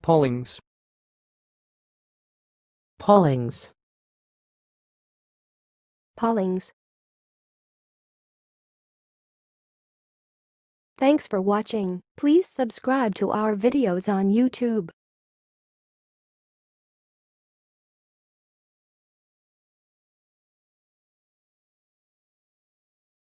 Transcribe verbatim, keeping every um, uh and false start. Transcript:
Pollings. Pollings. Pollings. Thanks for watching. Please subscribe to our videos on YouTube.